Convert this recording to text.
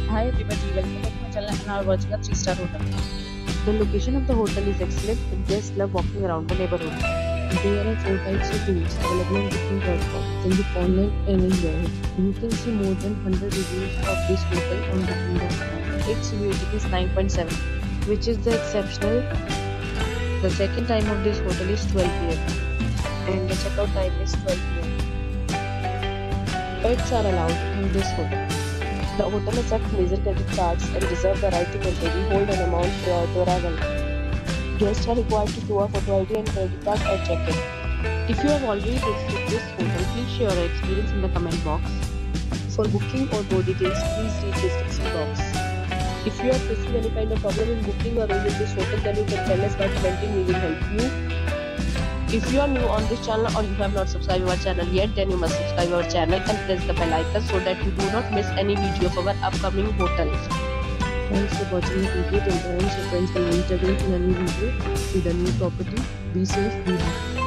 Hi everybody, welcome back to my channel and now we're watching a 3-star hotel. The location of the hotel is excellent and guests love walking around the neighborhood. There are 4 types of rooms available on booking.com. You can book online and enjoy it. You can see more than 100 reviews of this hotel on booking.com. Its rating is 9.7, which is the exceptional. The check-in time of this hotel is 12 p.m. and the checkout time is 12 p.m. Pets are allowed in this hotel. The hotel accepts major credit cards and reserves the right to temporarily hold an amount prior to arrival. Guests are required to show a photo ID and credit card at check-in. If you have already visited this hotel, please share your experience in the comment box. For booking or more details, please read the description box. If you are facing any kind of problem in booking or room in this hotel, then you can tell us by commenting. We will help you. If you are new on this channel or you have not subscribed our channel yet, then you must subscribe our channel and press the bell icon so that you do not miss any video of our upcoming hotels. Thanks for watching the video till the end. So friends, will meet again in a new video with a new property. Be safe, be happy.